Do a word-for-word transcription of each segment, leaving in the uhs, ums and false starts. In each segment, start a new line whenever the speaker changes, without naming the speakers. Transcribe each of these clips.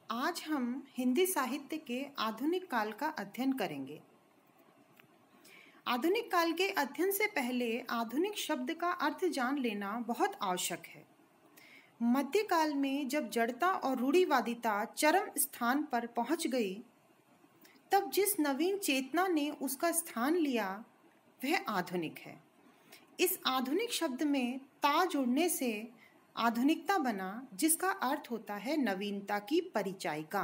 आज हम हिंदी साहित्य के आधुनिक काल का अध्ययन करेंगे। आधुनिक काल के अध्ययन से पहले आधुनिक शब्द का अर्थ जान लेना बहुत आवश्यक है। मध्यकाल में जब जड़ता और रूढ़िवादिता चरम स्थान पर पहुंच गई, तब जिस नवीन चेतना ने उसका स्थान लिया वह आधुनिक है। इस आधुनिक शब्द में ता जुड़ने से आधुनिकता बना, जिसका अर्थ होता है नवीनता की परिचायिका।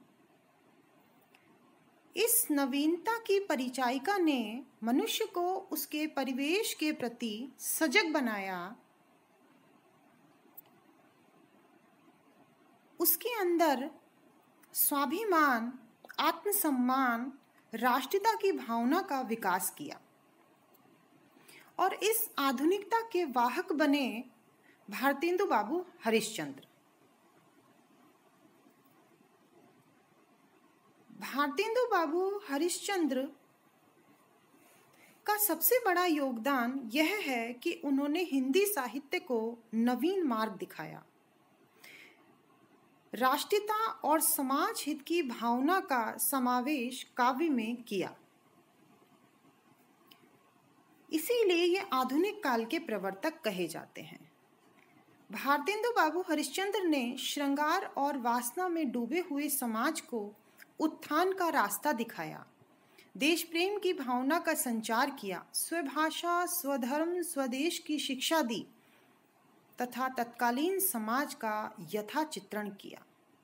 इस नवीनता की परिचायिका ने मनुष्य को उसके परिवेश के प्रति सजग बनाया। उसके अंदर स्वाभिमान, आत्मसम्मान, राष्ट्रीयता की भावना का विकास किया और इस आधुनिकता के वाहक बने भारतेंदु बाबू हरिश्चंद्र। भारतेंदु बाबू हरिश्चंद्र का सबसे बड़ा योगदान यह है कि उन्होंने हिंदी साहित्य को नवीन मार्ग दिखाया। राष्ट्रीयता और समाज हित की भावना का समावेश काव्य में किया। इसीलिए ये आधुनिक काल के प्रवर्तक कहे जाते हैं। भारतेंदु बाबू हरिश्चंद्र ने श्रृंगार और वासना में डूबे हुए समाज को उत्थान का रास्ता दिखाया, देश प्रेम की भावना का संचार किया, स्वभाषा, स्वधर्म, स्वदेश की शिक्षा दी तथा तत्कालीन समाज का यथा चित्रण किया।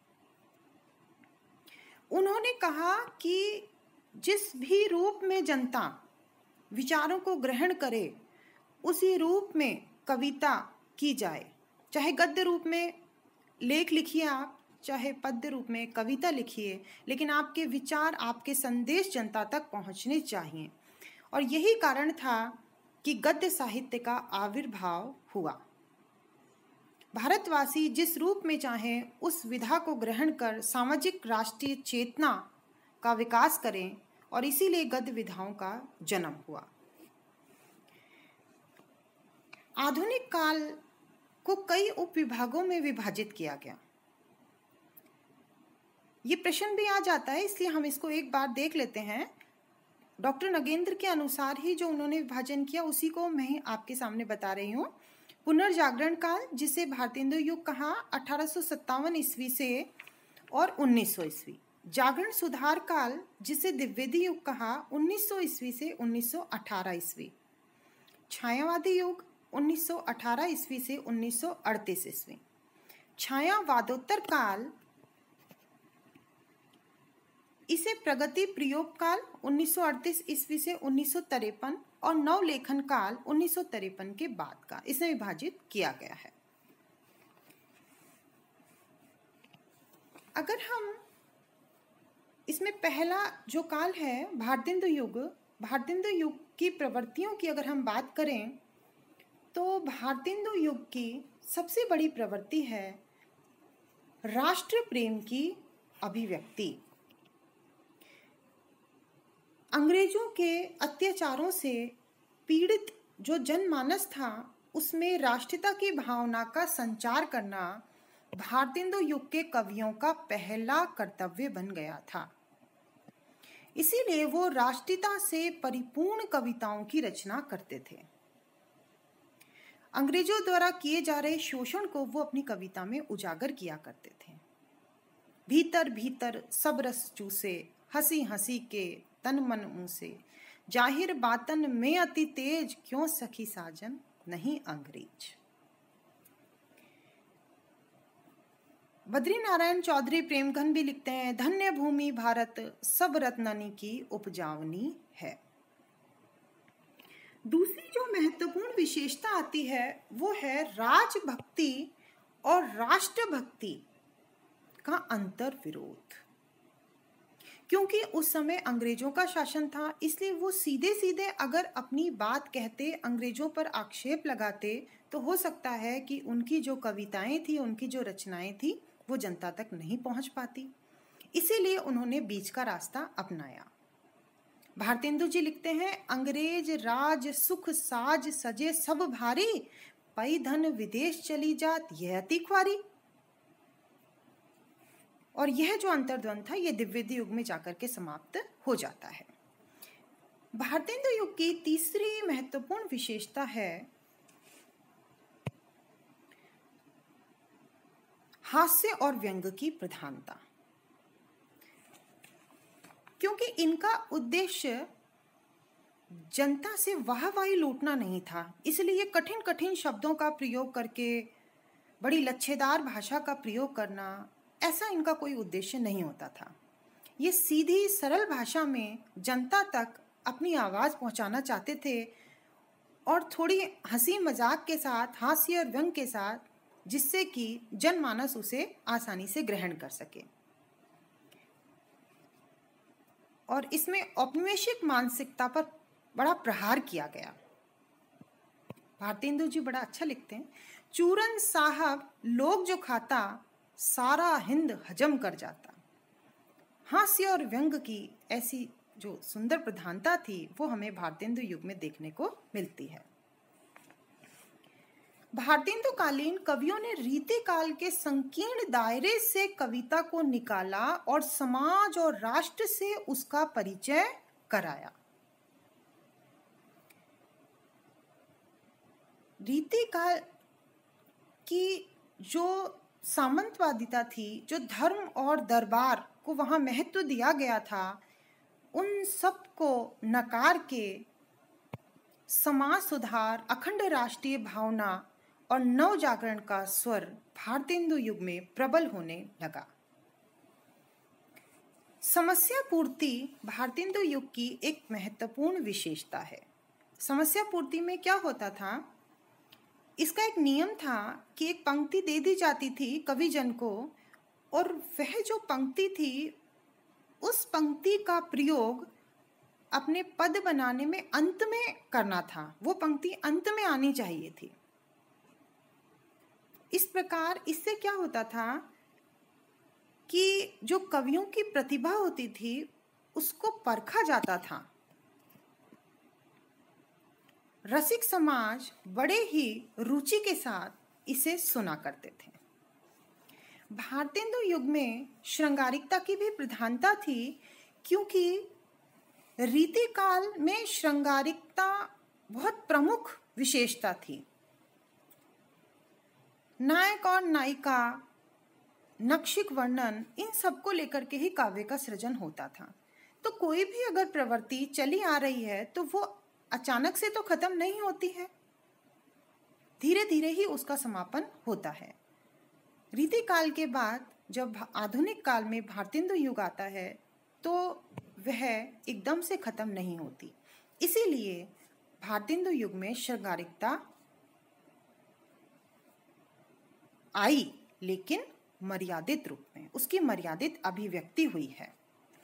उन्होंने कहा कि जिस भी रूप में जनता विचारों को ग्रहण करे, उसी रूप में कविता की जाए। चाहे गद्य रूप में लेख लिखिए आप, चाहे पद्य रूप में कविता लिखिए, लेकिन आपके विचार, आपके संदेश जनता तक पहुंचने चाहिए। और यही कारण था कि गद्य साहित्य का आविर्भाव हुआ। भारतवासी जिस रूप में चाहें उस विधा को ग्रहण कर सामाजिक राष्ट्रीय चेतना का विकास करें, और इसीलिए गद्य विधाओं का जन्म हुआ। आधुनिक काल को कई उपविभागों में विभाजित किया गया। ये प्रश्न भी आ जाता है, इसलिए हम इसको एक बार देख लेते हैं। डॉक्टर नगेंद्र के अनुसार ही जो उन्होंने विभाजन किया उसी को मैं आपके सामने बता रही हूँ। पुनर्जागरण काल, जिसे भारतेंदु युग कहा, अठारह सौ सत्तावन ईस्वी से और उन्नीस सौ ईस्वी। जागरण सुधार काल, जिसे द्विवेदी युग कहा, उन्नीस सौ ईस्वी से उन्नीस सौ अठारह ईस्वी। छायावादी युग उन्नीस सौ अठारह ईस्वी से उन्नीस सौ अड़तीस ईस्वी। छायावादोत्तर काल, इसे प्रगति प्रयोग काल उन्नीस सौ अड़तीस ईस्वी से उन्नीस सौ तिरपन और नवलेखन काल उन्नीस सौ तिरपन के बाद का, इसे विभाजित किया गया है। अगर हम इसमें पहला जो काल है भारतेंदु युग, भारतेंदु युग की प्रवृत्तियों की अगर हम बात करें तो भारतेंदु युग की सबसे बड़ी प्रवृत्ति है राष्ट्र प्रेम की अभिव्यक्ति। अंग्रेजों के अत्याचारों से पीड़ित जो जनमानस था, उसमें राष्ट्रीयता की भावना का संचार करना भारतेंदु युग के कवियों का पहला कर्तव्य बन गया था। इसीलिए वो राष्ट्रीयता से परिपूर्ण कविताओं की रचना करते थे। अंग्रेजों द्वारा किए जा रहे शोषण को वो अपनी कविता में उजागर किया करते थे। भीतर भीतर सब रस चूसे, हंसी हंसी के तन मन मुँह से, जाहिर बातन में अति तेज, क्यों सखी साजन नहीं अंग्रेज। बद्री नारायण चौधरी प्रेमघन भी लिखते हैं, धन्य भूमि भारत सब रत्ननी की उपजावनी है। दूसरी जो महत्वपूर्ण विशेषता आती है वो है राजभक्ति और राष्ट्रभक्ति का अंतर विरोध। क्योंकि उस समय अंग्रेजों का शासन था, इसलिए वो सीधे सीधे अगर अपनी बात कहते, अंग्रेजों पर आक्षेप लगाते, तो हो सकता है कि उनकी जो कविताएं थी, उनकी जो रचनाएं थी, वो जनता तक नहीं पहुंच पाती। इसीलिए उन्होंने बीच का रास्ता अपनाया। भारतेंदु जी लिखते हैं, अंग्रेज राज सुख साज सजे सब भारी, पई धन विदेश चली जात यह अति ख्वारी। और यह जो अंतर्द्वंद था यह द्विवेदी युग में जाकर के समाप्त हो जाता है। भारतेंदु युग की तीसरी महत्वपूर्ण विशेषता है हास्य और व्यंग की प्रधानता। क्योंकि इनका उद्देश्य जनता से वाहवाही लूटना नहीं था, इसलिए कठिन कठिन शब्दों का प्रयोग करके बड़ी लच्छेदार भाषा का प्रयोग करना, ऐसा इनका कोई उद्देश्य नहीं होता था। ये सीधी सरल भाषा में जनता तक अपनी आवाज़ पहुंचाना चाहते थे और थोड़ी हंसी मजाक के साथ, हास्य और व्यंग के साथ, जिससे कि जनमानस उसे आसानी से ग्रहण कर सके। और इसमें औपनिवेशिक मानसिकता पर बड़ा प्रहार किया गया। भारतेंदु जी बड़ा अच्छा लिखते हैं, चूरन साहब लोग जो खाता सारा हिंद हजम कर जाता। हास्य और व्यंग की ऐसी जो सुंदर प्रधानता थी वो हमें भारतेंदु युग में देखने को मिलती है। भारतेंदु कालीन कवियों ने रीति काल के संकीर्ण दायरे से कविता को निकाला और समाज और राष्ट्र से उसका परिचय कराया। रीति काल की जो सामंतवादिता थी, जो धर्म और दरबार को वहां महत्व दिया गया था, उन सब को नकार के समाज सुधार, अखंड राष्ट्रीय भावना और नव जागरण का स्वर भारतेंदु युग में प्रबल होने लगा। समस्या पूर्ति भारतेंदु युग की एक महत्वपूर्ण विशेषता है। समस्या पूर्ति में क्या होता था, इसका एक नियम था कि एक पंक्ति दे दी जाती थी कविजन को, और वह जो पंक्ति थी उस पंक्ति का प्रयोग अपने पद बनाने में अंत में करना था। वो पंक्ति अंत में आनी चाहिए थी। इस प्रकार इससे क्या होता था कि जो कवियों की प्रतिभा होती थी उसको परखा जाता था। रसिक समाज बड़े ही रुचि के साथ इसे सुना करते थे। भारतेंदु युग में श्रृंगारिकता की भी प्रधानता थी, क्योंकि रीति काल में श्रृंगारिकता बहुत प्रमुख विशेषता थी। नायक और नायिका, नक्षिक वर्णन, इन सबको लेकर के ही काव्य का सृजन होता था। तो कोई भी अगर प्रवृत्ति चली आ रही है तो वो अचानक से तो खत्म नहीं होती है, धीरे धीरे ही उसका समापन होता है। रीति काल के बाद जब आधुनिक काल में भारतेंदु युग आता है तो वह एकदम से खत्म नहीं होती। इसीलिए भारतेंदु युग में श्रृंगारिकता आई, लेकिन मर्यादित रूप में, उसकी मर्यादित अभिव्यक्ति हुई है।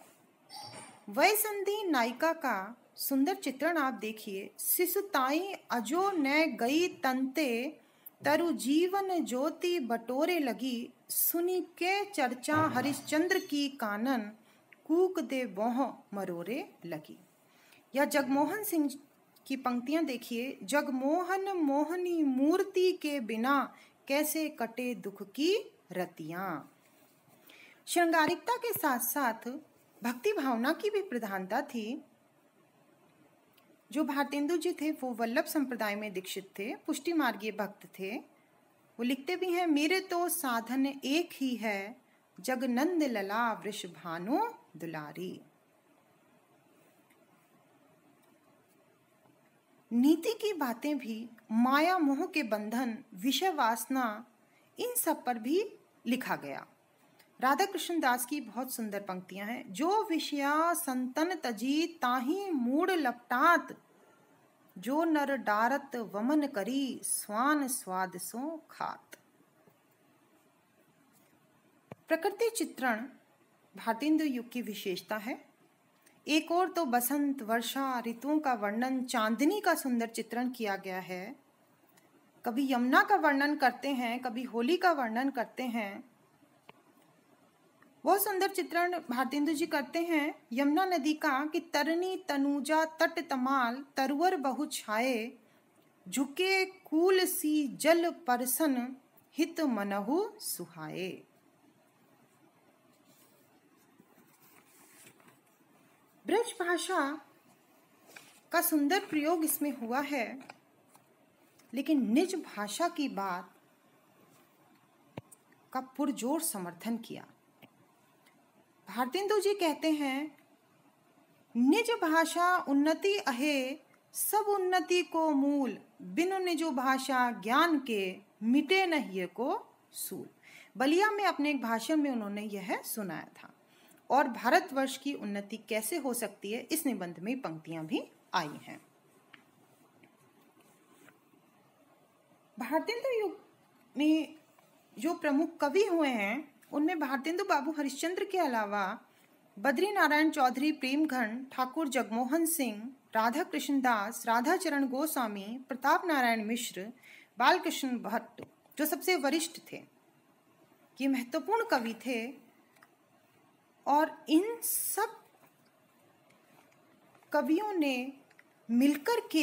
वयसंधि नायिका का सुंदर चित्रण आप देखिए। सिसुताई अजो न गई तंते, तरु जीवन ज्योति बटोरे लगी, सुनी के चर्चा हरिश्चंद्र की कानन, कूक दे बोह मरोरे लगी। या जगमोहन सिंह की पंक्तियां देखिए। जगमोहन मोहनी मूर्ति के बिना, कैसे कटे दुख की रतियां। श्रृंगारिकता के साथ साथ भक्ति भावना की भी प्रधानता थी। जो भारतेंदु जी थे वो वल्लभ संप्रदाय में दीक्षित थे, पुष्टि मार्गीय भक्त थे। वो लिखते भी हैं, मेरे तो साधन एक ही है, जगनंद लला वृष भानु दुलारी। नीति की बातें भी, माया मोह के बंधन, विषय वासना, इन सब पर भी लिखा गया। राधा कृष्ण दास की बहुत सुंदर पंक्तियां हैं। जो विषया संतन तजी, ताही मूड लपटात, जो नर डारत वमन करी, स्वान स्वाद सो खात। प्रकृति चित्रण भारतेंदु युग की विशेषता है। एक और तो बसंत वर्षा ऋतुओं का वर्णन, चांदनी का सुंदर चित्रण किया गया है। कभी यमुना का वर्णन करते हैं, कभी होली का वर्णन करते हैं। बहुत सुंदर चित्रण भारतेंदु जी करते हैं यमुना नदी का कि तरनी तनुजा तट तमाल, तरवर बहु छाए, झुके कूल सी जल परसन, हित मनहु सुहाए। भाषा का सुंदर प्रयोग इसमें हुआ है, लेकिन निज भाषा की बात का पुरजोर समर्थन किया। भारतेंदु जी कहते हैं, निज भाषा उन्नति अहे, सब उन्नति को मूल, बिनु निज भाषा ज्ञान के, मिटे नहीं को सूल। बलिया में अपने एक भाषण में उन्होंने यह सुनाया था। और भारतवर्ष की उन्नति कैसे हो सकती है, इस निबंध में पंक्तियां भी आई हैं। भारतेंदु युग में जो प्रमुख कवि हुए हैं, उनमें भारतेंदु बाबू हरिश्चंद्र के अलावा बद्री नारायण चौधरी प्रेमघन, ठाकुर जगमोहन सिंह, राधा कृष्ण दास, राधा चरण गोस्वामी, प्रताप नारायण मिश्र, बालकृष्ण भट्ट जो सबसे वरिष्ठ थे, ये महत्वपूर्ण कवि थे। और इन सब कवियों ने मिलकर के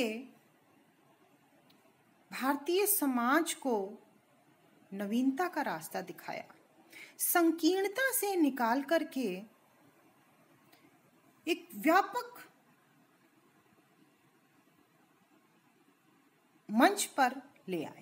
भारतीय समाज को नवीनता का रास्ता दिखाया, संकीर्णता से निकाल करके एक व्यापक मंच पर ले आए।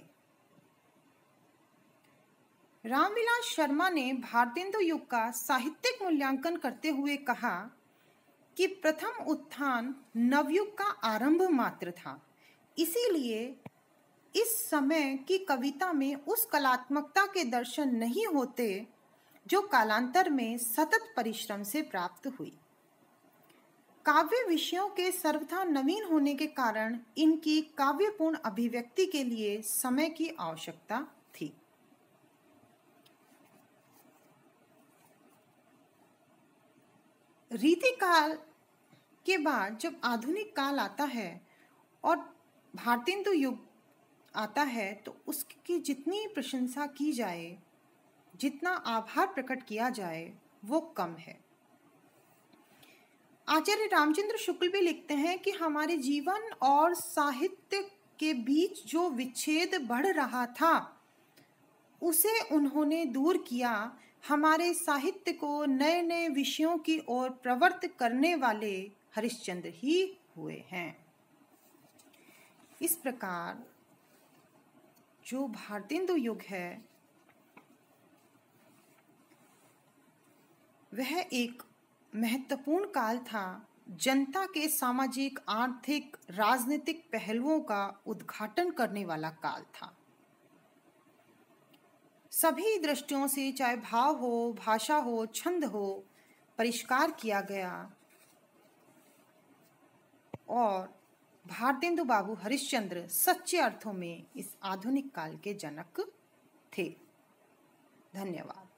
रामविलास शर्मा ने भारतेंदु युग का साहित्यिक मूल्यांकन करते हुए कहा कि प्रथम उत्थान नवयुग का आरंभ मात्र था, इसीलिए इस समय की कविता में उस कलात्मकता के दर्शन नहीं होते जो कालांतर में सतत परिश्रम से प्राप्त हुई। काव्य विषयों के सर्वथा नवीन होने के कारण इनकी काव्यपूर्ण अभिव्यक्ति के लिए समय की आवश्यकता थी। रीति काल के बाद जब आधुनिक काल आता है और भारतेंदु युग आता है, तो उसकी जितनी प्रशंसा की जाए, जितना आभार प्रकट किया जाए, वो कम है। आचार्य रामचंद्र शुक्ल भी लिखते हैं कि हमारे जीवन और साहित्य के बीच जो विच्छेद बढ़ रहा था, उसे उन्होंने दूर किया। हमारे साहित्य को नए नए विषयों की ओर प्रवृत्त करने वाले हरिश्चंद्र ही हुए हैं। इस प्रकार जो भारतेंदु युग है, वह एक महत्वपूर्ण काल था, जनता के सामाजिक, आर्थिक, राजनीतिक पहलुओं का उद्घाटन करने वाला काल था। सभी दृष्टियों से, चाहे भाव हो, भाषा हो, छंद हो, परिष्कार किया गया और भारतेंदु बाबू हरिश्चंद्र सच्चे अर्थों में इस आधुनिक काल के जनक थे। धन्यवाद।